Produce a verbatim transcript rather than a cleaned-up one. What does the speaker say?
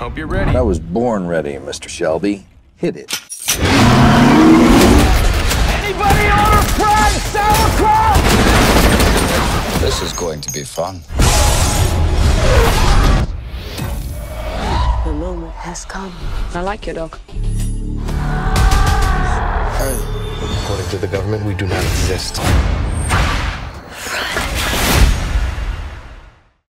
Hope you're ready. I was born ready, Mister Shelby. Hit it. Anybody order fried sauerkraut? This is going to be fun. The moment has come. I like your dog. According to the government, we do not exist.